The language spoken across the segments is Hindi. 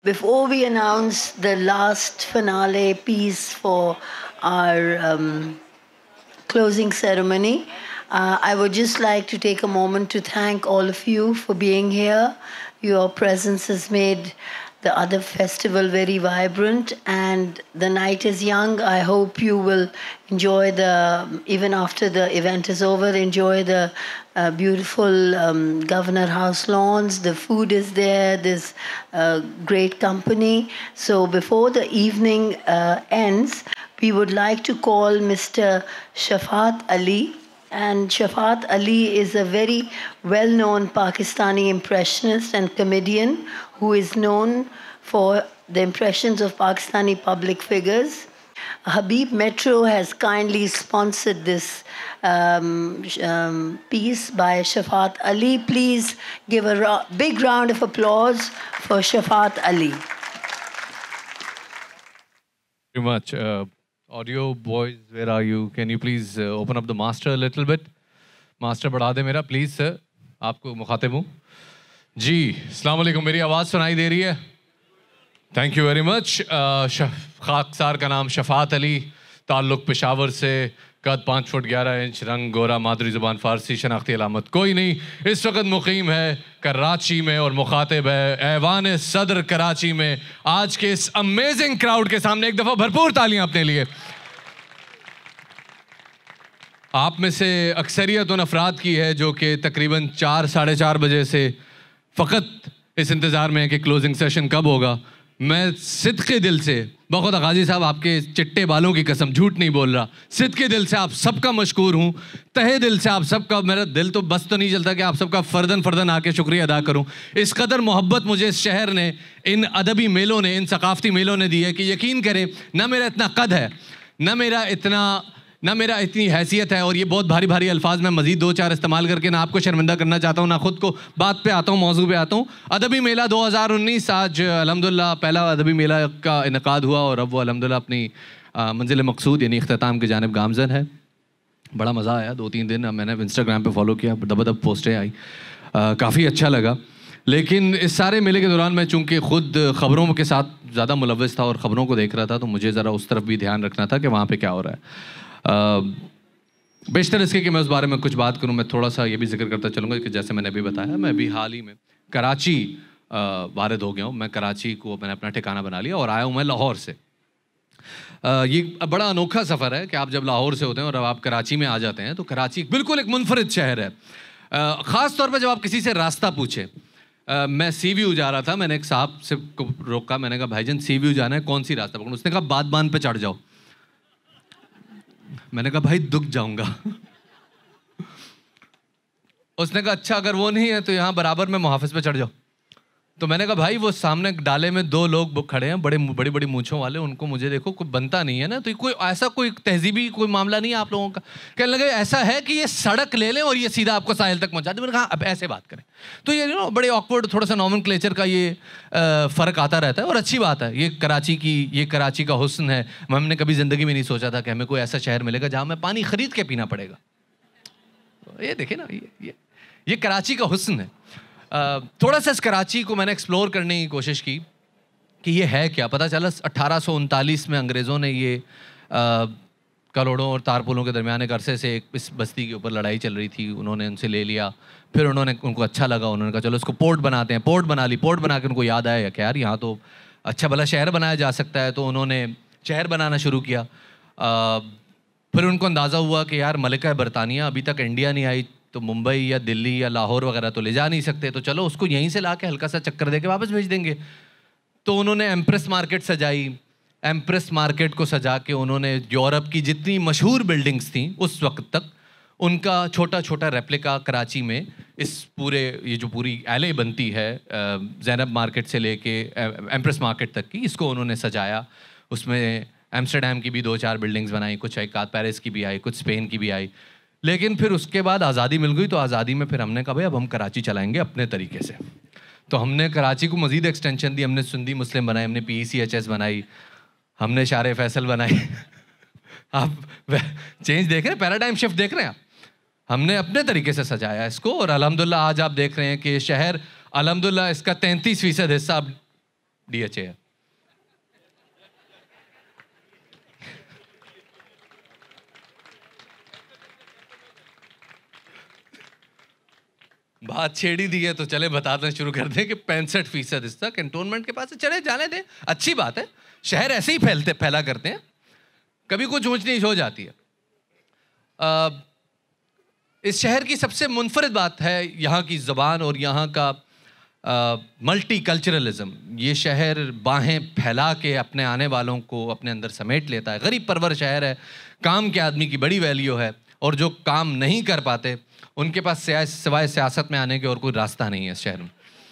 Before we announce the last finale piece for our closing ceremony, I would just like to take a moment to thank all of you for being here. Your presence has made the Adab festival very vibrant, and the night is young. I hope you will enjoy even after the event is over, enjoy the beautiful Governor House lawns. The food is there. There's great company. So before the evening ends, we would like to call Mr. Shafaat Ali. And Shafaat Ali is a very well-known Pakistani impressionist and comedian who is known for the impressions of Pakistani public figures. Habib Metro has kindly sponsored this piece by Shafaat Ali. Please give a big round of applause for Shafaat Ali. Very much. Audio boys, where are you? Can you please open up the master a little bit? Master बढ़ा दे मेरा, please sir. आपको मुखातिब हूँ. जी, अस्सलाम वालेकुम. मेरी आवाज़ सुनाई दे रही है? Thank you very much. खाकसार का नाम शफात अली, ताल्लुक़ पेशावर से, कद 5 फुट 11 इंच, रंग गोरा, मादरी ज़ुबान फ़ारसी, शनाख्ती अलामत कोई नहीं. इस वक्त मुक़ीम है कराची में और मुखातिब है ऐवान सदर कराची में. आज के इस अमेजिंग क्राउड के सामने एक दफ़ा भरपूर तालियां अपने लिए. आप में से अक्सरियत उन अफराद की है जो कि तकरीबन 4 साढ़े 4 बजे से फ़कत इस इंतज़ार में है कि क्लोजिंग सेशन कब होगा. मैं सिद्क़े दिल से, बखुदा गाजी साहब आपके चिट्टे बालों की कसम झूठ नहीं बोल रहा, सिद्क़े दिल से आप सबका मशकूर हूँ. तहे दिल से आप सबका, मेरा दिल तो बस तो नहीं चलता कि आप सबका फ़र्दन फ़र्दन आके शुक्रिया अदा करूँ. इस कदर मोहब्बत मुझे इस शहर ने, इन अदबी मेलों ने, इन सकाफ़ती मेलों ने दी है कि यकीन करें ना मेरा इतना कद है, ना मेरा इतनी हैसियत है. और ये बहुत भारी भारी अल्फाज मैं मज़ीद 2-4 इस्तेमाल करके ना आपको शर्मिंदा करना चाहता हूँ, ना ख़ुद को. बात पे आता हूँ, मौजू पे आता हूँ. अदबी मेला 2019 आज अल्हम्दुलिल्लाह पहला अदबी मेला का इनकाद हुआ और अब वो अल्हम्दुलिल्लाह अपनी मंजिल मकसूद यानी इख्तिताम की जानिब गामज़न है. बड़ा मज़ा आया. 2-3 दिन मैंने इंस्टाग्राम पर फॉलो किया, दब पोस्टें आई, काफ़ी अच्छा लगा. लेकिन इस सारे मेले के दौरान मैं चूँकि ख़ुद ख़बरों के साथ ज़्यादा मुलव्वस था और ख़बरों को देख रहा था, तो मुझे ज़रा उस तरफ भी ध्यान रखना था कि वहाँ पर क्या हो रहा है. बेशतर इसके कि मैं उस बारे में कुछ बात करूं, मैं थोड़ा सा ये भी जिक्र करता चलूँगा कि जैसे मैंने अभी बताया, मैं अभी हाल ही में कराची वारिद हो गया हूँ. मैं कराची को मैंने अपना ठिकाना बना लिया और आया हूँ मैं लाहौर से. ये बड़ा अनोखा सफ़र है कि आप जब लाहौर से होते हैं और अब आप कराची में आ जाते हैं, तो कराची बिल्कुल एक मुनफरिद शहर है. ख़ास तौर पर जब आप किसी से रास्ता पूछें. मैं सी व्यू जा रहा था, मैंने एक साहब से रोका, मैंने कहा भाईजान सी व्यू जाना है, कौन सी रास्ता पकड़ूं? उसने कहा बादबान पे चढ़ जाओ. मैंने कहा भाई दुख जाऊंगा. उसने कहा अच्छा अगर वो नहीं है तो यहाँ बराबर में मुहाफिज पे चढ़ जाओ. तो मैंने कहा भाई वो सामने डाले में 2 लोग खड़े हैं, बड़ी बड़ी मूंछों वाले, उनको मुझे देखो, कोई बनता नहीं है ना, तो कोई ऐसा कोई तहजीबी कोई मामला नहीं है आप लोगों का. कहने लगे ऐसा है कि ये सड़क ले लें और ये सीधा आपको साहिल तक पहुंचा दे. मैंने कहा अब ऐसे बात करें तो ये बड़े ऑकवर्ड, थोड़ा सा नॉमेनक्लेचर का ये फ़र्क आता रहता है और अच्छी बात है. ये कराची का हुस्न है. हमने कभी ज़िंदगी में नहीं सोचा था कि हमें कोई ऐसा शहर मिलेगा जहाँ हमें पानी ख़रीद के पीना पड़ेगा. ये देखें ना, ये कराची का हुस्न है. थोड़ा सा इस कराची को मैंने एक्सप्लोर करने की कोशिश की कि ये है क्या. पता चला 1839 में अंग्रेज़ों ने ये करोड़ों और तारपुलों के दरमियान एक अरसे से इस बस्ती के ऊपर लड़ाई चल रही थी, उन्होंने उनसे ले लिया. फिर उनको अच्छा लगा, उन्होंने कहा चलो इसको पोर्ट बनाते हैं. पोर्ट बना ली. पोर्ट बना के उनको याद आया कि यार यहाँ तो अच्छा भला शहर बनाया जा सकता है, तो उन्होंने शहर बनाना शुरू किया. फिर उनको अंदाज़ा हुआ कि यार मलिका बरतानिया अभी तक इंडिया नहीं आई, तो मुंबई या दिल्ली या लाहौर वगैरह तो ले जा नहीं सकते, तो चलो उसको यहीं से ला के हल्का सा चक्कर दे के वापस भेज देंगे. तो उन्होंने एम्प्रेस मार्केट सजाई. एम्प्रेस मार्केट को सजा के उन्होंने यूरोप की जितनी मशहूर बिल्डिंग्स थी उस वक्त तक, उनका छोटा छोटा रेप्लिका कराची में इस पूरे ये जो पूरी एले बनती है ज़ैनब मार्केट से लेके एम्प्रेस मार्केट तक की, इसको उन्होंने सजाया. उसमें एम्स्टरडेम की भी 2-4 बिल्डिंग्स बनाई, कुछ एक आध पेरिस की भी आई, कुछ स्पेन की भी आई. लेकिन फिर उसके बाद आज़ादी मिल गई, तो आज़ादी में फिर हमने कहा भाई अब हम कराची चलाएंगे अपने तरीके से. तो हमने कराची को मज़ीद एक्सटेंशन दी. हमने सुन्नी मुस्लिम बनाई, हमने PECHS बनाई, हमने शारे फैसल बनाई. आप चेंज देख रहे हैं, पैराडाइम शिफ्ट देख रहे हैं आप. हमने अपने तरीके से सजाया इसको और अल्हम्दुलिल्लाह आज आप देख रहे हैं कि शहर अल्हम्दुलिल्लाह इसका 33% हिस्सा अब DHA है। बात छेड़ी दी है तो चले बताना शुरू कर दें कि 65% हिस्सा कैंटोनमेंट के पास है। चले जाने दें, अच्छी बात है। शहर ऐसे ही फैला करते हैं, कभी कुछ ऊंच नीच हो जाती है। इस शहर की सबसे मुनफरिद बात है यहाँ की ज़बान और यहाँ का मल्टी कल्चरलिज्म। ये शहर बाहें फैला के अपने आने वालों को अपने अंदर समेट लेता है। गरीब परवर शहर है, काम के आदमी की बड़ी वैल्यू है, और जो काम नहीं कर पाते उनके पास सिवाय सियासत में आने के और कोई रास्ता नहीं है इस शहर में।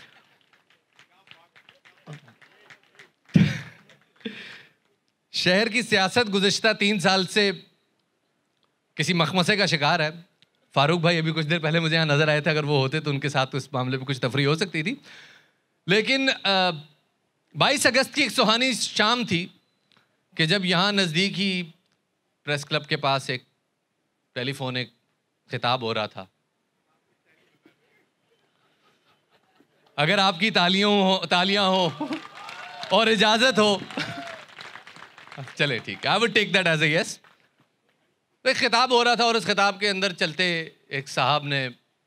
शहर की सियासत गुज़िश्ता 3 साल से किसी मखमसे का शिकार है। फारूक भाई अभी कुछ देर पहले मुझे यहाँ नजर आए थे, अगर वो होते तो उनके साथ तो इस मामले में कुछ तफरी हो सकती थी। लेकिन 22 अगस्त की एक सुहानी शाम थी कि जब यहाँ नज़दीक ही प्रेस क्लब के पास एक टेलीफोनिक खिताब हो रहा था। अगर आपकी तालियां हो और इजाजत हो, चले ठीक है, I would take that as a yes. तो एक खिताब हो रहा था और उस खिताब के अंदर चलते एक साहब ने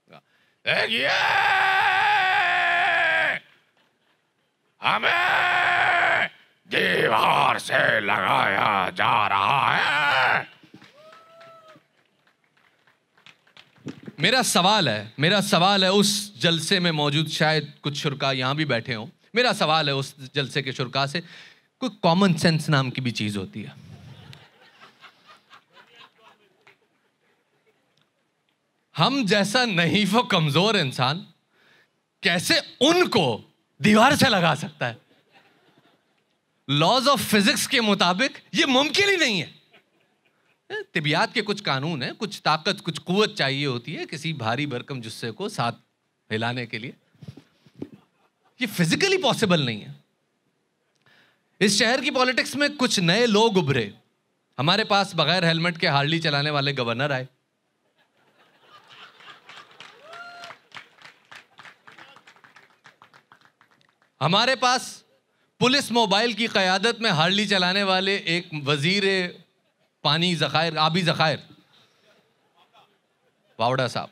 हमें दीवार से लगाया जा रहा है। मेरा सवाल है उस जलसे में मौजूद, शायद कुछ शुरका यहाँ भी बैठे हों, मेरा सवाल है उस जलसे के शुरका से, कोई कॉमन सेंस नाम की भी चीज होती है? हम जैसा नहीं वो कमजोर इंसान कैसे उनको दीवार से लगा सकता है? लॉज ऑफ फिजिक्स के मुताबिक ये मुमकिन ही नहीं है। तिबियात के कुछ कानून है, कुछ ताकत, कुछ कुव्वत चाहिए होती है किसी भारी भरकम जुस्से को साथ हिलाने के लिए। ये फिजिकली पॉसिबल नहीं है। इस शहर की पॉलिटिक्स में कुछ नए लोग उभरे। हमारे पास बगैर हेलमेट के हार्ली चलाने वाले गवर्नर आए। हमारे पास पुलिस मोबाइल की क़यादत में हार्ली चलाने वाले एक वजीर पानी ज़खायर, आबी ज़खायर, पावड़ा साहब।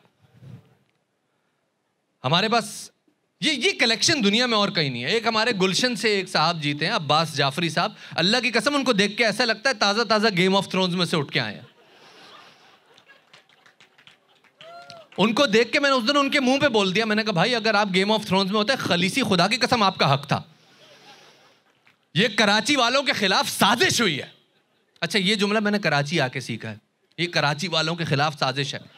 हमारे पास ये कलेक्शन दुनिया में और कहीं नहीं है। एक हमारे गुलशन से एक साहब जीते हैं, अब्बास जाफरी साहब। अल्लाह की कसम उनको देख के ऐसा लगता है ताज़ा ताज़ा गेम ऑफ थ्रोन्स में से उठ के आए हैं। उनको देख के मैंने उस दिन उनके मुंह पे बोल दिया, मैंने कहा भाई अगर आप गेम ऑफ थ्रोन्स में होते खलीसी, खुदा की कसम आपका हक था। ये कराची वालों के खिलाफ साजिश हुई है। अच्छा, ये जुमला मैंने कराची आके सीखा है, ये कराची वालों के खिलाफ साजिश है।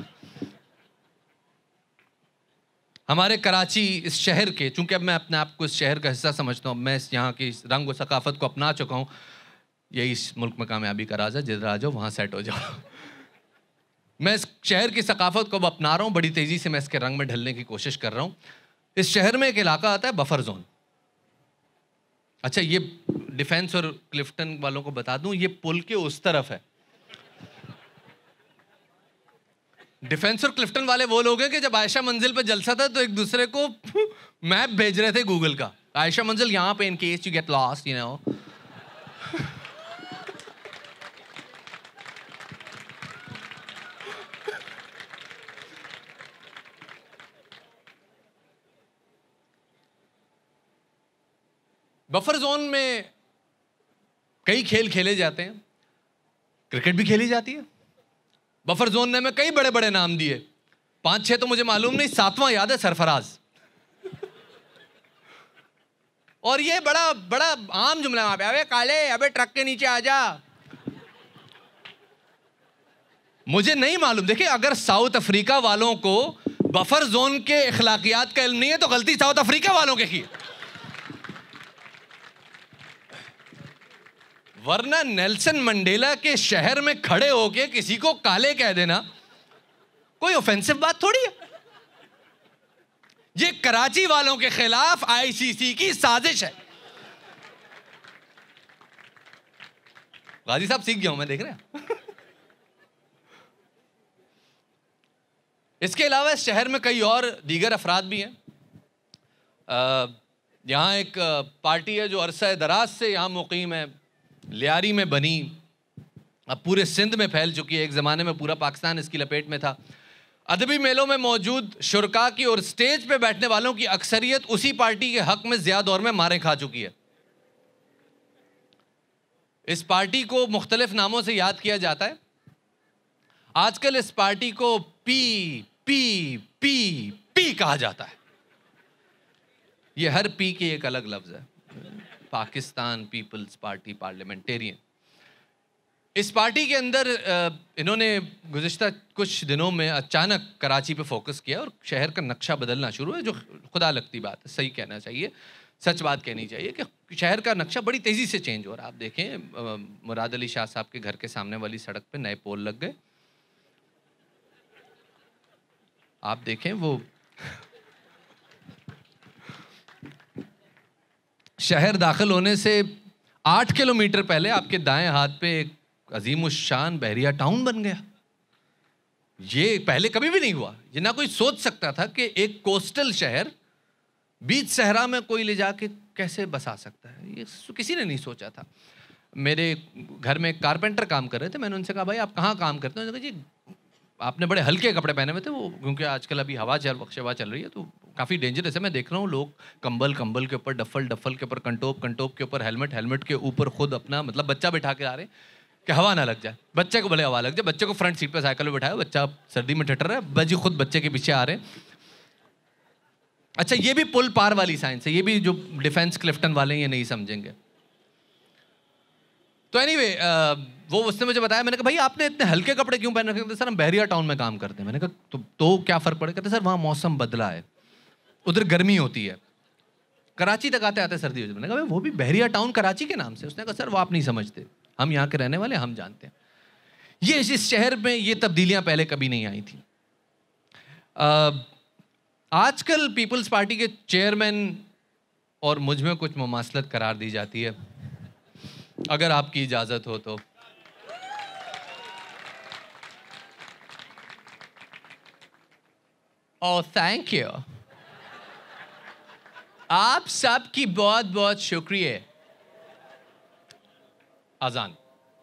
हमारे कराची इस शहर के, चूंकि अब मैं अपने आप को इस शहर का हिस्सा समझता हूँ, मैं इस यहाँ की रंग व सकाफत को अपना चुका हूँ। यही इस मुल्क में कामयाबी का राज है, जिधर आ जाओ वहाँ सेट हो जाओ। मैं इस शहर की सकाफत को अब अपना रहा हूँ, बड़ी तेज़ी से मैं इसके रंग में ढलने की कोशिश कर रहा हूँ। इस शहर में एक इलाका आता है बफर जोन। अच्छा, ये डिफेंस और क्लिफ्टन वालों को बता दूं, ये पुल के उस तरफ है। डिफेंस और क्लिफ्टन वाले वो लोग हैं कि जब आयशा मंजिल पे जलसा था तो एक दूसरे को मैप भेज रहे थे गूगल का, आयशा मंजिल यहाँ पे, in case you get lost, you know. Buffer zone में कई खेल खेले जाते हैं, क्रिकेट भी खेली जाती है। बफर जोन ने मैं कई बड़े बड़े नाम दिए, 5-6 तो मुझे मालूम नहीं, 7वां याद है, सरफराज। और ये बड़ा बड़ा आम जुमला है वहां पे, अबे काले, अबे ट्रक के नीचे आ जा। मुझे नहीं मालूम, देखिए अगर साउथ अफ्रीका वालों को बफर जोन के इखलाकियात का इल्म नहीं है तो गलती साउथ अफ्रीका वालों के की। वरना नेल्सन मंडेला के शहर में खड़े होके किसी को काले कह देना कोई ऑफेंसिव बात थोड़ी है। ये कराची वालों के खिलाफ आईसीसी की साजिश है। गाजी साहब सीख गया हूं मैं, देख रहे हैं। इसके अलावा इस शहर में कई और दीगर अफराद भी हैं। यहाँ एक पार्टी है जो अरसा दराज से यहाँ मुकीम है, लियारी में बनी, अब पूरे सिंध में फैल चुकी है, एक ज़माने में पूरा पाकिस्तान इसकी लपेट में था। अदबी मेलों में मौजूद शुरका की और स्टेज पे बैठने वालों की अक्सरियत उसी पार्टी के हक में ज़्यादा दौर में मारें खा चुकी है। इस पार्टी को मुख्तलिफ नामों से याद किया जाता है। आजकल इस पार्टी को पी पी पी पी कहा जाता है। ये हर पी की एक अलग लफ्ज़ है। पाकिस्तान पीपल्स पार्टी पार्लियामेंटेरियन। इस पार्टी के अंदर इन्होंने गुज़िश्ता कुछ दिनों में अचानक कराची पे फोकस किया और शहर का नक्शा बदलना शुरू है, जो खुदा लगती बात है, सही कहना चाहिए, सच बात कहनी चाहिए कि शहर का नक्शा बड़ी तेज़ी से चेंज हो रहा है। आप देखें मुराद अली शाह साहब के घर के सामने वाली सड़क पे नए पोल लग गए। आप देखें वो शहर दाखिल होने से 8 किलोमीटर पहले आपके दाएं हाथ पे एक अजीम शान बहरिया टाउन बन गया। ये पहले कभी भी नहीं हुआ। ये ना कोई सोच सकता था कि एक कोस्टल शहर बीच सहरा में कोई ले जाके कैसे बसा सकता है। ये किसी ने नहीं सोचा था। मेरे घर में एक कारपेंटर काम कर रहे थे। मैंने उनसे कहा भाई आप कहाँ काम करते हैं? उन्होंने कहा जी आपने बड़े हल्के कपड़े पहने हुए थे, वो क्योंकि आजकल अभी हवा चल रही है तो काफ़ी डेंजरस है। मैं देख रहा हूँ लोग कंबल के ऊपर, डफल के ऊपर, कंटोप के ऊपर, हेलमेट के ऊपर खुद अपना मतलब बच्चा बिठा के आ रहे हैं कि हवा ना लग जाए। बच्चे को भले हवा लग जाए, बच्चे को फ्रंट सीट पे साइकिल में बिठाया, बच्चा सर्दी में ठटर रहा है, बजी खुद बच्चे के पीछे आ रहे हैं। अच्छा ये भी पुल पार वाली साइंस है। ये भी जो डिफेंस क्लिफ्टन वाले हैं ये नहीं समझेंगे। तो एनीवे वो उसने मुझे बताया। मैंने कहा भाई आपने इतने हल्के कपड़े क्यों पहन रखे? सर हम बहरिया टाउन में काम करते हैं। मैंने कहा तो क्या फ़र्क पड़ेगा? कहते सर वहाँ मौसम बदला है, उधर गर्मी होती है, कराची तक आते आते सर्दी हो जाती है। मैंने कहा भाई वो भी बहरिया टाउन कराची के नाम से। उसने कहा सर वो आप नहीं समझते, हम यहाँ के रहने वाले, हम जानते हैं। ये इस शहर में ये तब्दीलियाँ पहले कभी नहीं आई थी। आजकल पीपल्स पार्टी के चेयरमैन और मुझ में कुछ मुमासलत करार दी जाती है, अगर आपकी इजाज़त हो तो। ओह थैंक यू, आप सबकी बहुत बहुत शुक्रिया। अजान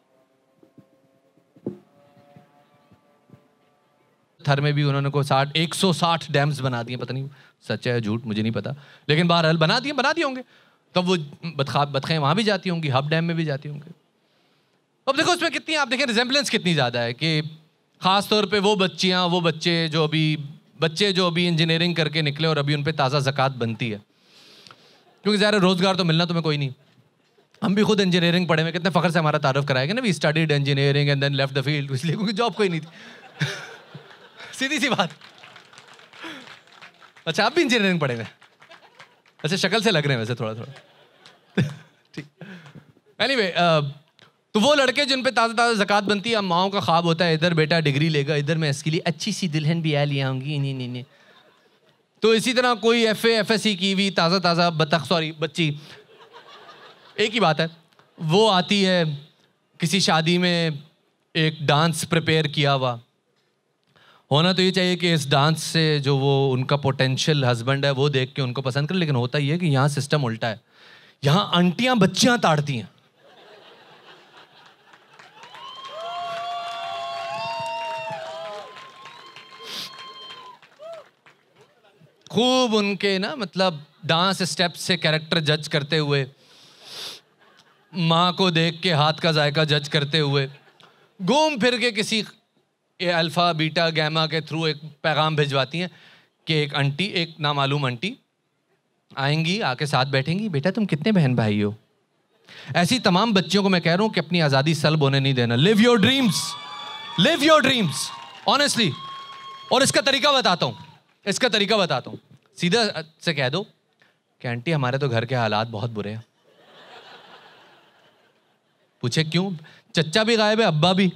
थर में भी उन्होंने को 160 डैम्स बना दिए। पता नहीं सच है झूठ मुझे नहीं पता, लेकिन बहरहाल बना दिए होंगे। तब वो बतखें वहाँ भी जाती होंगी, हब डैम में भी जाती होंगी। अब देखो उसमें कितनी, आप देखें रिजेम्बलेंस कितनी ज़्यादा है कि ख़ास तौर पे वो बच्चे जो अभी इंजीनियरिंग करके निकले और अभी उन पे ताज़ा ज़कात बनती है, क्योंकि ज़ाहिर रोज़गार तो मिलना तुम्हें कोई नहीं। हम भी खुद इंजीनियरिंग पढ़े हुए, कितने फ़ख्र से हमारा तारुफ कराएगा ना, we studied engineering and then left the field, इसलिए क्योंकि जॉब कोई नहीं थी। सीधी सी बात। अच्छा आप भी इंजीनियरिंग पढ़े हुए? अच्छा शक्ल से लग रहे हैं वैसे थोड़ा ठीक। एनीवे तो वो लड़के जिन पे ताज़ा ताज़ा ज़कात बनती है, अम्माओं का ख्वाब होता है इधर बेटा डिग्री लेगा, इधर मैं इसके लिए अच्छी सी दुल्हन भी आ ले आऊँगी, नहीं। तो इसी तरह कोई FSC की हुई ताज़ा बच्ची, एक ही बात है, वो आती है किसी शादी में एक डांस प्रिपेयर किया हुआ। होना तो ये चाहिए कि इस डांस से जो वो उनका पोटेंशियल हस्बैंड है वो देख के उनको पसंद करे, लेकिन होता ये है कि यहाँ सिस्टम उल्टा है। यहाँ आंटियाँ बच्चियाँ ताड़ती हैं। खूब उनके ना मतलब डांस स्टेप से कैरेक्टर जज करते हुए, माँ को देख के हाथ का जायका जज करते हुए, घूम फिर के किसी अल्फ़ा बीटा गैमा के थ्रू एक पैगाम भिजवाती हैं कि एक नामालूम आंटी आएंगी, आके साथ बैठेंगी, बेटा तुम कितने बहन भाई हो। ऐसी तमाम बच्चियों को मैं कह रहा हूँ कि अपनी आज़ादी सल्ब होने नहीं देना। Live your dreams honestly. और इसका तरीका बताता हूँ, सीधा से कह दो कि आंटी हमारे तो घर के हालात बहुत बुरे हैं। पूछे क्यों? चच्चा भी गायब है, अब्बा भी।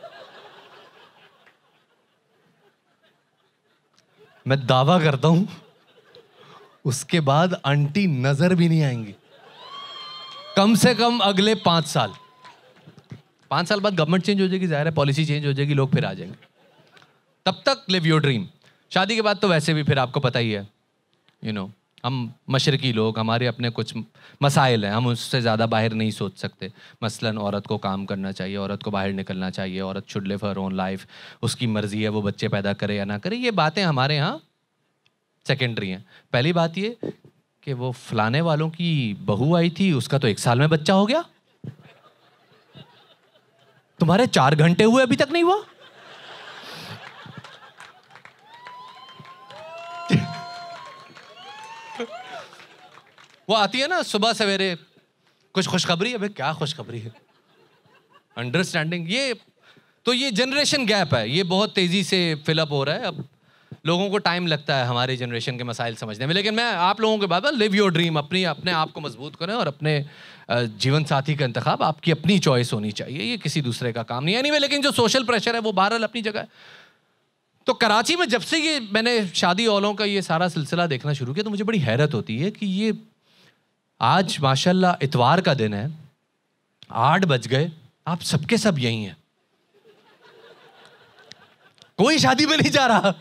मैं दावा करता हूं उसके बाद आंटी नजर भी नहीं आएंगी, कम से कम अगले 5 साल। 5 साल बाद गवर्नमेंट चेंज हो जाएगी, जाहिर है पॉलिसी चेंज हो जाएगी, लोग फिर आ जाएंगे। तब तक लिव योर ड्रीम। शादी के बाद तो वैसे भी फिर आपको पता ही है, हम मशरकी लोग, हमारे अपने कुछ मसाइल हैं, हम उससे ज़्यादा बाहर नहीं सोच सकते। मसलन औरत को काम करना चाहिए, औरत को बाहर निकलना चाहिए, औरत should live her own life, उसकी मर्जी है वो बच्चे पैदा करे या ना करे। ये बातें हमारे यहाँ सेकेंडरी हैं। पहली बात ये कि वो फलाने वालों की बहू आई थी, उसका तो 1 साल में बच्चा हो गया, तुम्हारे 4 घंटे हुए अभी तक नहीं हुआ। वो आती है ना सुबह सवेरे, कुछ खुशखबरी। अबे क्या खुशखबरी है? अंडरस्टैंडिंग। ये जनरेशन गैप है, ये बहुत तेजी से फिलअप हो रहा है। अब लोगों को टाइम लगता है हमारे जनरेशन के मसाइल समझने में, लेकिन मैं आप लोगों के बाद लिव योर ड्रीम, अपने आप को मजबूत करें और अपने जीवन साथी का इंतखाब आपकी अपनी चॉइस होनी चाहिए, ये किसी दूसरे का काम नहीं है। एनीवे, लेकिन जो सोशल प्रेशर है वो बहरहाल अपनी जगह है। तो कराची में जब से ये मैंने शादी औलों का ये सारा सिलसिला देखना शुरू किया तो मुझे बड़ी हैरत होती है कि ये आज माशाल्लाह इतवार का दिन है, 8 बज गए, आप सबके सब यहीं हैं, कोई शादी में नहीं जा रहा,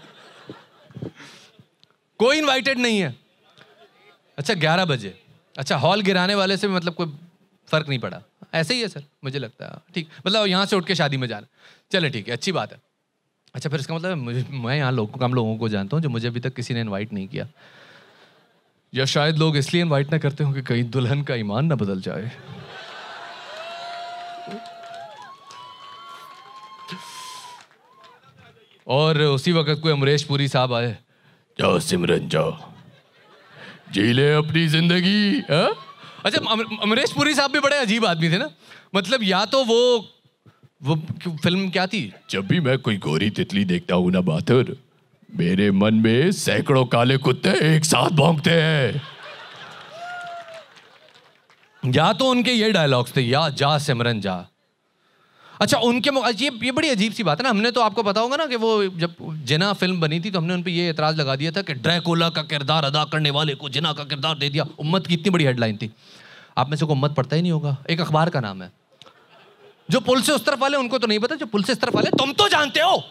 कोई इनवाइटेड नहीं है। अच्छा 11 बजे, अच्छा हॉल गिराने वाले से भी मतलब कोई फर्क नहीं पड़ा। ऐसे ही है सर, मुझे लगता है ठीक, मतलब यहाँ से उठ के शादी में जाना, चले ठीक है, अच्छी बात है। अच्छा फिर इसका मतलब मैं यहाँ कम लोगों को जानता हूँ जो मुझे अभी तक किसी ने इनवाइट नहीं किया, या शायद लोग इसलिए इनवाइट ना करते हो कि कहीं दुल्हन का ईमान ना बदल जाए। और उसी वक्त कोई अमरीश पुरी साहब आए, जाओ सिमरन जाओ, जी ले अपनी जिंदगी। अच्छा अमरीश पुरी साहब भी बड़े अजीब आदमी थे ना, मतलब या तो वो फिल्म क्या थी, जब भी मैं कोई गोरी तितली देखता हूं ना बातर, मेरे मन में सैकड़ों काले कुत्ते एक साथ भौंकते हैं। या तो उनके ये डायलॉग्स थे, या जा सिमरन जा। अच्छा उनके ये बड़ी अजीब सी बात है ना, हमने तो आपको पता होगा ना कि वो जब जिना फिल्म बनी थी तो हमने उन पे ये एतराज लगा दिया था कि ड्रैकुला का किरदार अदा करने वाले को जिना का किरदार दे दिया। उम्मत की इतनी बड़ी हेडलाइन थी, आप में से को उम्मत पढ़ता ही नहीं होगा, एक अखबार का नाम है। जो पुल से उस तरफ वाले उनको तो नहीं पता, जो पुल से इस तरफ वाले तुम तो जानते हो।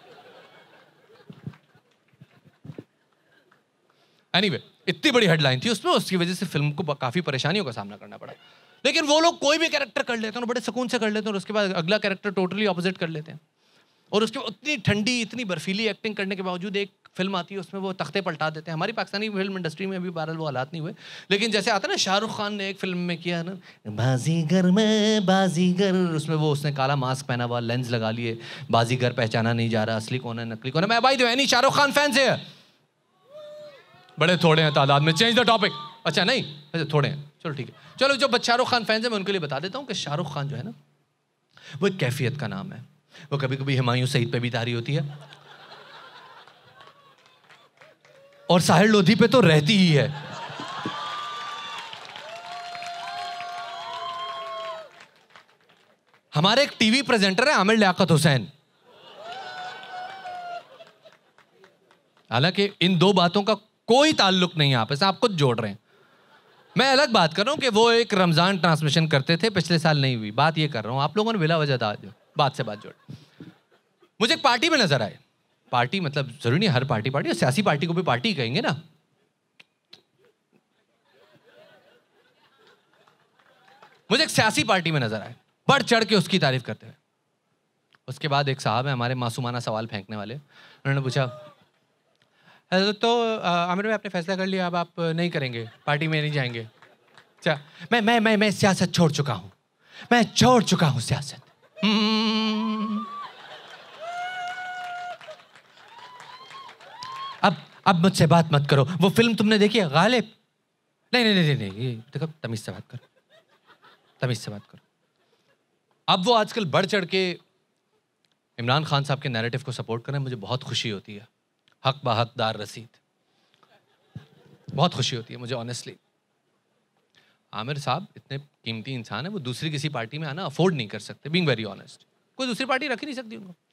एनीवे, इतनी बड़ी हेडलाइन थी उसमें, उसकी वजह से फिल्म को काफी परेशानियों का सामना करना पड़ा। लेकिन वो लोग कोई भी कैरेक्टर कर लेते हैं, बड़े सुकून से कर लेते हैं, और उसके बाद अगला कैरेक्टर टोटली ऑपोजिट कर लेते हैं। और उसके उतनी ठंडी, इतनी बर्फीली एक्टिंग करने के बावजूद एक फिल्म आती है उसमें वो तख्ते पलटा देते हैं। हमारी पाकिस्तानी फिल्म इंडस्ट्री में अभी बहरहाल वो हालात नहीं हुए, लेकिन जैसे आता है ना, शाहरुख खान ने एक फिल्म में किया ना, बाजीगर में बाजीगर, उसमें वो उसने काला मास्क पहना हुआ, लेंस लगा लिए, बाजीगर पहचाना नहीं जा रहा, असली कौन है नकली कौन है। मैं भाई तो नहीं शाहरुख खान फैन से है, बड़े थोड़े हैं तादाद में। Change the topic. अच्छा नहीं, अच्छा थोड़े हैं, चलो ठीक है। चलो जो शाहरुख खान फैंस हैं मैं उनके लिए बता देता हूँ कि शाहरुख खान जो है ना, वो एक कैफियत का नाम है। वो कभी कभी हुमायूं सईद पे भी तारी होती है, और साहिर लोधी पे तो रहती ही है। हमारे एक टीवी प्रेजेंटर है आमिर लियाकत हुसैन, हालांकि इन दो बातों का कोई ताल्लुक नहीं है आपस में, आप कुछ जोड़ रहे हैं। मैं अलग बात कर रहा हूं कि वो एक रमजान ट्रांसमिशन करते थे, पिछले साल नहीं हुई, बात ये कर रहा हूं आप लोगों ने बिला वजह बात से बात जोड़। मुझे एक पार्टी में नजर आए, पार्टी मतलब जरूरी नहीं हर पार्टी, सियासी पार्टी को भी पार्टी कहेंगे ना। मुझे एक सियासी पार्टी में नजर आए, बढ़ चढ़ के उसकी तारीफ करते हुए। उसके बाद एक साहब है हमारे मासूमाना सवाल फेंकने वाले, उन्होंने पूछा, तो आमिर भाई आपने फैसला कर लिया, अब आप नहीं करेंगे, पार्टी में नहीं जाएंगे? अच्छा मैं सियासत छोड़ चुका हूं, मैं छोड़ चुका हूं सियासत। अब मुझसे बात मत करो, वो फिल्म तुमने देखी है गालिब? नहीं, ये देखो तमीज से बात करो, तमीज से बात करो। अब वो आजकल बढ़ चढ़ के इमरान खान साहब के नैरेटिव को सपोर्ट कर रहे हैं, मुझे बहुत खुशी होती है। हक बा हकदार रसीद, बहुत खुशी होती है मुझे ऑनेस्टली। आमिर साहब इतने कीमती इंसान है, वो दूसरी किसी पार्टी में आना अफोर्ड नहीं कर सकते, बीइंग वेरी ऑनेस्ट। कोई दूसरी पार्टी रख ही नहीं सकती उनको।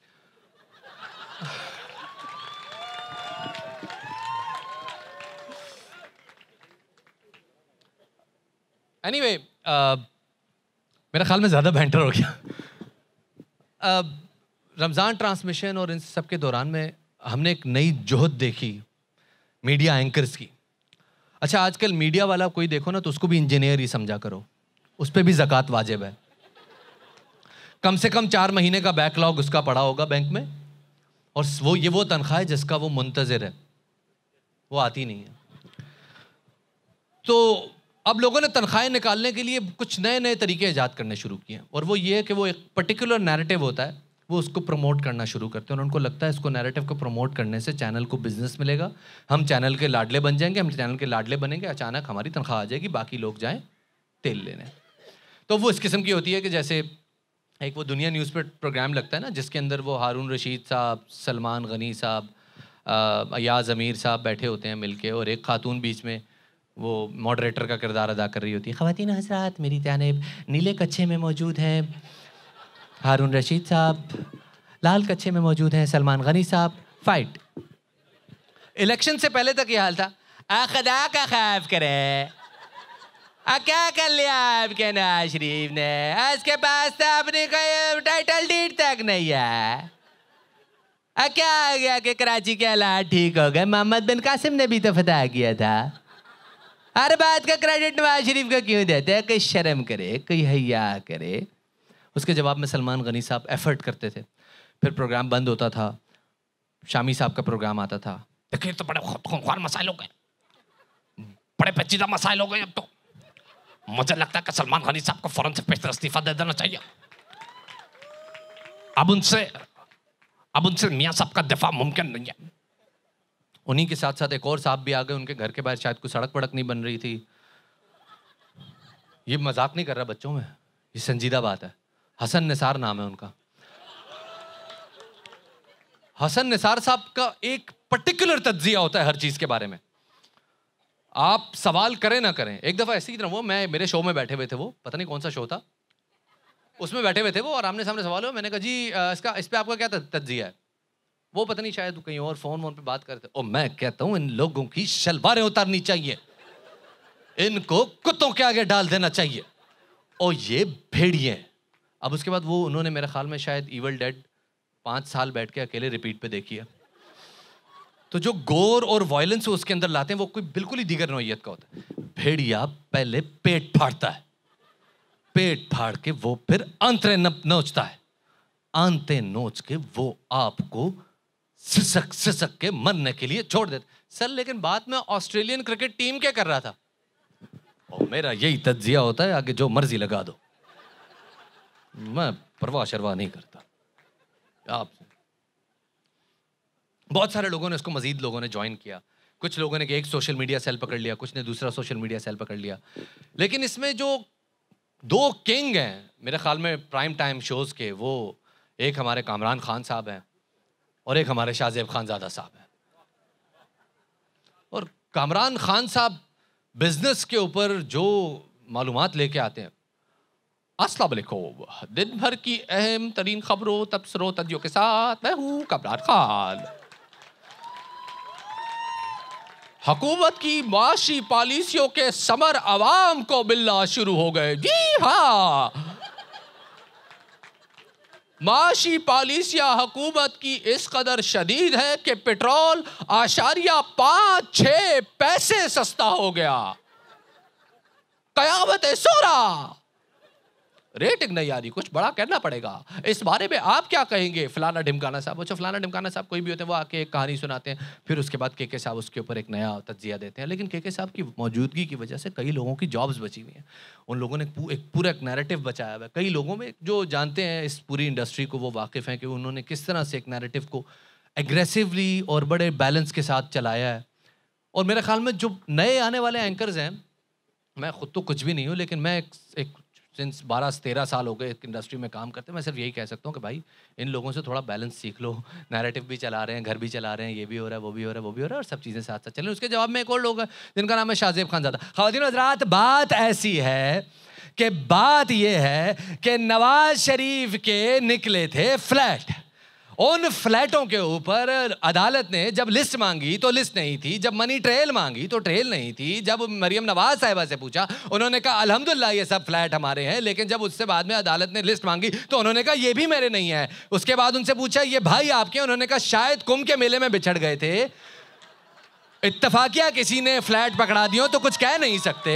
एनीवे, मेरा ख्याल में ज्यादा बैंटर हो गया। रमजान ट्रांसमिशन और इन सब के दौरान में हमने एक नई जोहद देखी मीडिया एंकर्स की। अच्छा, आजकल मीडिया वाला कोई देखो ना तो उसको भी इंजीनियर ही समझा करो, उस पर भी ज़कात वाजिब है। कम से कम 4 महीने का बैकलॉग उसका पड़ा होगा बैंक में, और वो तनख्वाह है जिसका वो मुंतजिर है, वो आती नहीं है। तो अब लोगों ने तनख्वाहें निकालने के लिए कुछ नए नए तरीके ईजाद करने शुरू किए हैं, और वो ये है कि वो एक पर्टिकुलर नैरेटिव होता है, वो उसको प्रमोट करना शुरू करते हैं, और उनको लगता है इसको नैरेटिव को प्रमोट करने से चैनल को बिजनेस मिलेगा, हम चैनल के लाडले बन जाएंगे, हम चैनल के लाडले बनेंगे, अचानक हमारी तनख्वाह आ जाएगी, बाकी लोग जाएं तेल लेने। तो वो इस किस्म की होती है कि जैसे एक वो दुनिया न्यूज़ पर प्रोग्राम लगता है ना, जिसके अंदर वो हारून रशीद साहब, सलमान गनी साहब, अयाज अमीर साहब बैठे होते हैं मिलके, और एक खातून बीच में वो मॉडरेटर का किरदार अदा कर रही होती है। ख़वातीन हज़रात, मेरी जानिब नीले कच्छे में मौजूद हैं हारून रशीद साहब, लाल कच्छे में मौजूद हैं सलमान गनी साहब, फाइट। इलेक्शन से पहले तक ये हाल था, आ खुदा का खौफ करे, क्या कर लिया आपके नवाज शरीफ ने, उसके पास तो अपनी कोई टाइटल डीड तक नहीं है, क्या आ गया कि कराची के हालात ठीक हो गए, मोहम्मद बिन कासिम ने भी तो फतह किया था, हर बात का क्रेडिट नवाज शरीफ को क्यों देते हैं, कोई शर्म करे, कोई हया करे। उसके जवाब में सलमान गनी साहब एफर्ट करते थे, फिर प्रोग्राम बंद होता था, शामी साहब का प्रोग्राम आता था, देखिए तो बड़े खूनख्वार मसाइल हो गए, बड़े पेचीदा मसाइल हो गए, अब तो मुझे लगता है कि सलमान गनी साहब को फौरन से पेश इस्तीफा दे देना चाहिए, अब उनसे मियां साहब का दिफा मुमकिन नहीं है। उन्हीं के साथ साथ एक और साहब भी आ गए, उनके घर के बाहर शायद कोई सड़क वड़क नहीं बन रही थी। ये मजाक नहीं कर रहा बच्चों में, ये संजीदा बात है। हसन निसार नाम है उनका। हसन निसार साहब का एक पर्टिकुलर तज्जिया होता है हर चीज के बारे में, आप सवाल करें ना करें। एक दफा ऐसी तरह मेरे शो में बैठे हुए थे, वो पता नहीं कौन सा शो था, उसमें बैठे हुए थे वो, और आमने सामने सवाल हो, मैंने कहा जी इस पे आपका क्या तज्जिया है, वो पता नहीं शायद कहीं और फोन पे बात करते, और मैं कहता हूं इन लोगों की शलवारें उतारनी चाहिए, इनको कुत्तों के आगे डाल देना चाहिए, और ये भेड़िए। अब उसके बाद वो उन्होंने मेरे ख्याल में शायद इविल डेड 5 साल बैठ के अकेले रिपीट पे देखी है। तो जो गोर और वायलेंस उसके अंदर लाते हैं वो कोई बिल्कुल ही दीगर नौइयत का होता है। भेड़िया पहले पेट फाड़ता है, पेट फाड़ के वो फिर आंतें नोचता है, आंतें नोच के वो आपको सिसक सिसक के मरने के लिए छोड़ देता सर। लेकिन बात में ऑस्ट्रेलियन क्रिकेट टीम क्या कर रहा था, और मेरा यही तज्जिया होता है, आगे जो मर्जी लगा दो, मैं परवाह शरवाह नहीं करता आपसे। बहुत सारे लोगों ने इसको, मजीद लोगों ने ज्वाइन किया, कुछ लोगों ने एक सोशल मीडिया सेल पकड़ लिया, कुछ ने दूसरा सोशल मीडिया सेल पकड़ लिया। लेकिन इसमें जो 2 किंग हैं मेरे ख्याल में प्राइम टाइम शोज के, वो एक हमारे कामरान खान साहब हैं और एक हमारे शाहजेब खानजादा साहब हैं। और कामरान खान साहब बिजनेस के ऊपर जो मालूमात लेके आते हैं, अस्सलाम वालेकुम, दिन भर की अहम तरीन खबरों तबसरों तज्जियों के साथ मैं हूँ कामरान खान। हुकूमत की माशी पॉलिसियों के समर अवाम को मिलना शुरू हो गए। जी हाँ, माशी पॉलिसियां हुकूमत की इस कदर शदीद है कि पेट्रोल 5.6 पैसे सस्ता हो गया। कयामत सूरा, रेटिंग नहीं आ रही, कुछ बड़ा कहना पड़ेगा। इस बारे में आप क्या कहेंगे फलाना ढिमकाना साहब? अच्छा, फलाना ढिमकाना साहब कोई भी होते हैं, वो आके एक कहानी सुनाते हैं, फिर उसके बाद के साहब उसके ऊपर एक नया तज्जिया देते हैं। लेकिन के साहब की मौजूदगी की वजह से कई लोगों की जॉब्स बची हुई हैं, उन लोगों ने एक पूरा नैरेटिव बचाया हुआ है। कई लोगों में जो जानते हैं इस पूरी इंडस्ट्री को, वो वाकिफ़ हैं कि उन्होंने किस तरह से एक नैरेटिव को एग्रेसिवली और बड़े बैलेंस के साथ चलाया है। और मेरे ख्याल में जो नए आने वाले एंकर्स हैं, मैं खुद तो कुछ भी नहीं हूँ, लेकिन मैं एक सिंस 12 से 13 साल हो गए इंडस्ट्री में काम करते हैं, मैं सिर्फ यही कह सकता हूँ कि भाई इन लोगों से थोड़ा बैलेंस सीख लो। नैरेटिव भी चला रहे हैं, घर भी चला रहे हैं, ये भी हो रहा है, वो भी हो रहा है, वो भी हो रहा है, और सब चीज़ें साथ साथ चलें। उसके जवाब में एक और लोग हैं जिनका नाम है शाहजेब खानजादा। ख़वातीन हज़रात, बात ऐसी है कि बात ये है कि नवाज शरीफ के निकले थे फ्लैट, उन फ्लैटों के ऊपर अदालत ने जब लिस्ट मांगी तो लिस्ट नहीं थी, जब मनी ट्रेल मांगी तो ट्रेल नहीं थी, जब मरियम नवाज साहिबा से पूछा उन्होंने कहा अल्हम्दुलिल्लाह ये सब फ्लैट हमारे हैं, लेकिन जब उससे बाद में अदालत ने लिस्ट मांगी तो उन्होंने कहा ये भी मेरे नहीं है। उसके बाद उनसे पूछा ये भाई आपके, उन्होंने कहा शायद कुंभ के मेले में बिछड़ गए थे। इत्तफाकिया किसी ने फ्लैट पकड़ा दिया तो कुछ कह नहीं सकते,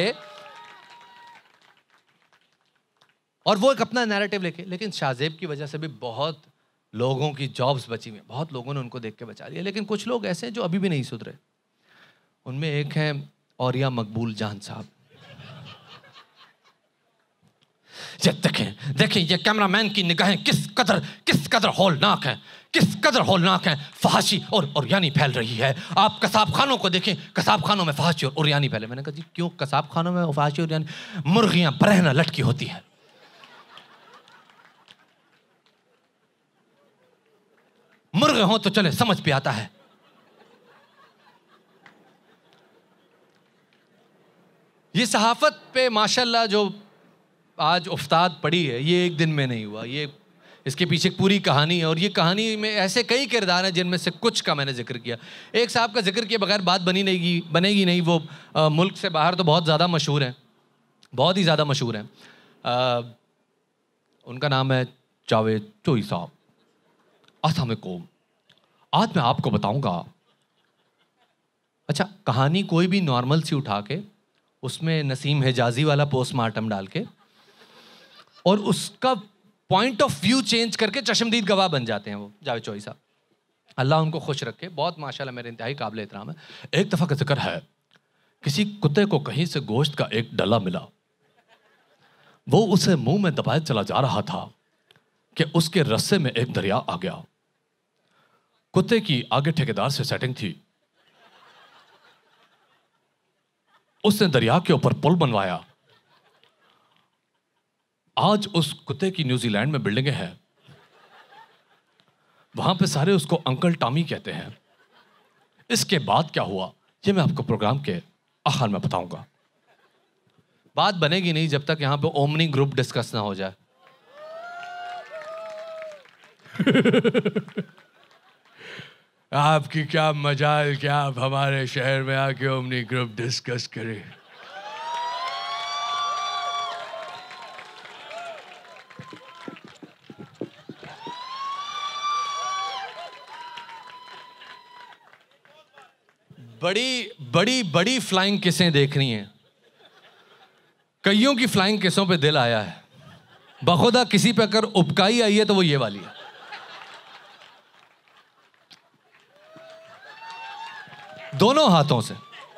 और वो एक अपना नैरेटिव लेके। लेकिन शाहजेब की वजह से भी बहुत लोगों की जॉब्स बची हुई हैं, बहुत लोगों ने उनको देख के बचा लिया। लेकिन कुछ लोग ऐसे हैं जो अभी भी नहीं सुधरे। उनमें एक है औरिया मकबूल जान साहब। ये देखें देखें, ये कैमरामैन की निगाहें किस कदर हौलनाक हैं, किस कदर हौलनाक हैं। फहाशी और उरियानी फैल रही है। आप कसाब खानों को देखें, कसाब खानों में फहाशी और उरियानी फैले। मैंने कहा जी क्यों कसाब खानों में फहाशी और उरियानी? मुर्गियां बरहना लटकी होती है। मुर्गे हों तो चले, समझ पे आता है। ये सहाफत पे माशाल्लाह जो आज उस्ताद पड़ी है, ये एक दिन में नहीं हुआ। ये इसके पीछे एक पूरी कहानी है, और ये कहानी में ऐसे कई किरदार हैं जिनमें से कुछ का मैंने जिक्र किया। एक साहब का जिक्र किए बगैर बात बनेगी नहीं। वो मुल्क से बाहर तो बहुत ज़्यादा मशहूर हैं, बहुत ही ज़्यादा मशहूर हैं। उनका नाम है जावेद चोई साहब। अस्सलाम वालेकुम। आज मैं आपको बताऊंगा, अच्छा कहानी कोई भी नॉर्मल सी उठा के उसमें नसीम हिजाजी वाला पोस्टमार्टम डाल के और उसका पॉइंट ऑफ व्यू चेंज करके चश्मदीद गवाह बन जाते हैं वो जावेद चौई साहब। अल्लाह उनको खुश रखे, बहुत माशाल्लाह मेरे इंतहाई काबिल एहतराम है। एक दफ़ा का जिक्र है, किसी कुत्ते को कहीं से गोश्त का एक डला मिला। वो उसे मुंह में दबाए चला जा रहा था कि उसके रस्से में एक दरिया आ गया। कुत्ते की आगे ठेकेदार से सेटिंग थी, उसने दरिया के ऊपर पुल बनवाया। आज उस कुत्ते की न्यूजीलैंड में बिल्डिंगें हैं, वहां पे सारे उसको अंकल टॉमी कहते हैं। इसके बाद क्या हुआ ये मैं आपको प्रोग्राम के आखिर में बताऊंगा। बात बनेगी नहीं जब तक यहां पे ओमनी ग्रुप डिस्कस ना हो जाए। आपकी क्या मजाल कि आप हमारे शहर में आके ओमनी ग्रुप डिस्कस करें। बड़ी फ्लाइंग किसें देखनी हैं। कईयों की फ्लाइंग किसों पे दिल आया है, बखुदा किसी पे अगर उपकाई आई है तो वो ये वाली है। दोनों हाथों से।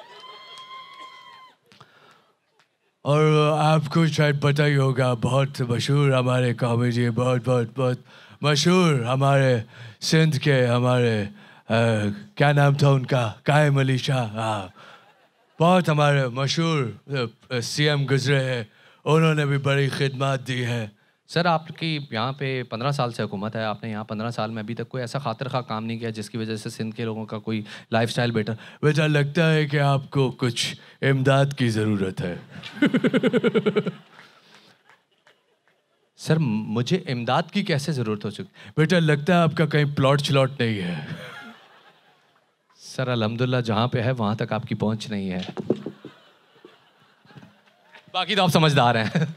और आपको शायद पता ही होगा, बहुत मशहूर हमारे कॉमेडी, बहुत मशहूर हमारे सिंध के, हमारे क्या नाम था उनका, कायम अली शाह। हाँ, बहुत हमारे मशहूर सीएम गुजरे हैं, उन्होंने भी बड़ी खिदमत दी है। सर आपकी यहाँ पे 15 साल से हुकूमत है, आपने यहाँ 15 साल में अभी तक कोई ऐसा खातिर खा काम नहीं किया जिसकी वजह से सिंध के लोगों का कोई लाइफस्टाइल बेटर। बेटा लगता है कि आपको कुछ इमदाद की ज़रूरत है। सर मुझे इमदाद की कैसे ज़रूरत हो चुकी? बेटा लगता है आपका कहीं प्लॉट श्लॉट नहीं है। सर अल्हम्दुलिल्लाह जहाँ पे है वहाँ तक आपकी पहुँच नहीं है, बाकी तो आप समझदार हैं।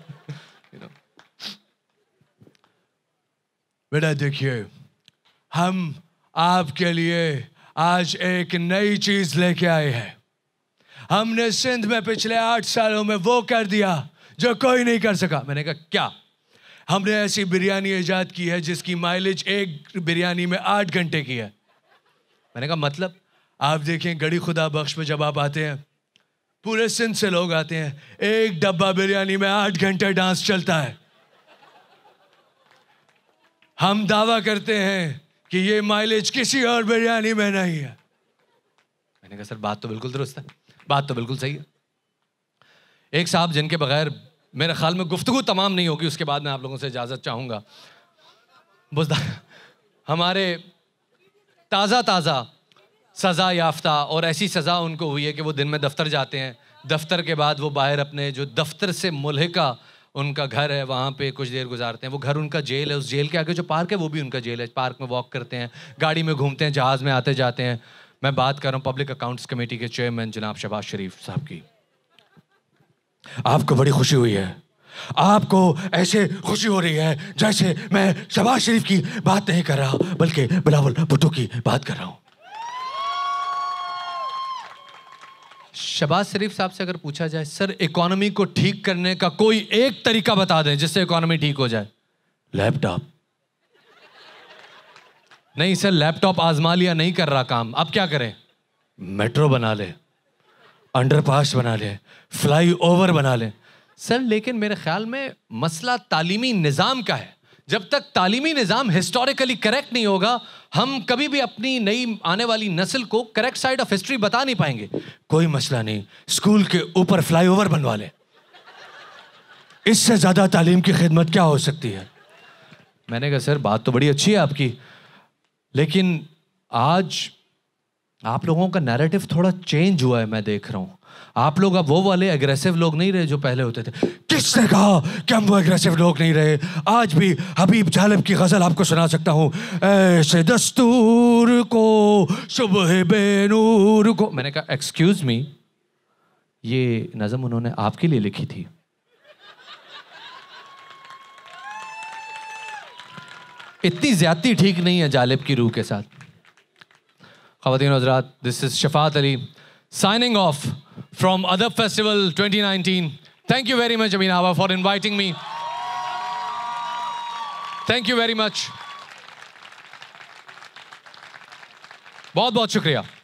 बेटा देखिए, हम आपके लिए आज एक नई चीज लेके आए हैं। हमने सिंध में पिछले 8 सालों में वो कर दिया जो कोई नहीं कर सका। मैंने कहा क्या? हमने ऐसी बिरयानी इजाद की है जिसकी माइलेज एक बिरयानी में 8 घंटे की है। मैंने कहा मतलब? आप देखें गड़ी खुदा बख्श में जब आप आते हैं, पूरे सिंध से लोग आते हैं, एक डब्बा बिरयानी में 8 घंटे डांस चलता है। हम दावा करते हैं कि ये माइलेज किसी और बिरयानी में नहीं है। मैंने कहा सर बात तो बिल्कुल दुरुस्त है, बात तो बिल्कुल सही है। एक साहब जिनके बगैर मेरे ख्याल में गुफ्तगू तमाम नहीं होगी, उसके बाद मैं आप लोगों से इजाज़त चाहूँगा। हमारे ताज़ा सज़ा याफ्ता, और ऐसी सज़ा उनको हुई है कि वो दिन में दफ्तर जाते हैं, दफ्तर के बाद वो बाहर अपने जो दफ्तर से मुल्हिका उनका घर है वहाँ पे कुछ देर गुजारते हैं। वो घर उनका जेल है, उस जेल के आगे जो पार्क है वो भी उनका जेल है। पार्क में वॉक करते हैं, गाड़ी में घूमते हैं, जहाज़ में आते जाते हैं। मैं बात कर रहा हूँ पब्लिक अकाउंट्स कमेटी के चेयरमैन जनाब शफात शरीफ साहब की। आपको बड़ी खुशी हुई है, आपको ऐसे खुशी हो रही है जैसे मैं शफात शरीफ की बात नहीं कर रहा बल्कि बिलावल भुट्टो की बात कर रहा हूँ। शहबाज शरीफ साहब से अगर पूछा जाए सर इकोनॉमी को ठीक करने का कोई एक तरीका बता दें जिससे इकोनॉमी ठीक हो जाए, लैपटॉप। नहीं सर, लैपटॉप आजमा लिया, नहीं कर रहा काम, अब क्या करें? मेट्रो बना ले, अंडरपास बना ले, फ्लाई ओवर बना ले। सर लेकिन मेरे ख्याल में मसला तालीमी निज़ाम का है। जब तक तालीमी निज़ाम हिस्टोरिकली करेक्ट नहीं होगा, हम कभी भी अपनी नई आने वाली नस्ल को करेक्ट साइड ऑफ हिस्ट्री बता नहीं पाएंगे। कोई मसला नहीं, स्कूल के ऊपर फ्लाईओवर बनवा ले, इससे ज्यादा तालीम की खिदमत क्या हो सकती है? मैंने कहा सर बात तो बड़ी अच्छी है आपकी, लेकिन आज आप लोगों का नैरेटिव थोड़ा चेंज हुआ है, मैं देख रहा हूं। आप लोग अब वो वाले एग्रेसिव लोग नहीं रहे जो पहले होते थे। किसने कहा कि हम वो एग्रेसिव लोग नहीं रहे? आज भी हबीब जालिब की गजल आपको सुना सकता हूं, ऐसे दस्तूर को सुबह बेनूर को। मैंने कहा एक्सक्यूज मी, ये नज़म उन्होंने आपके लिए लिखी थी। इतनी ज्यादती ठीक नहीं है जालिब की रूह के साथ। ख़वातीन और हज़रात, this is Shafat Ali signing off from Adab Festival 2019. Thank you very much, Abhinava, for inviting me. Thank you very much. बहुत बहुत शुक्रिया।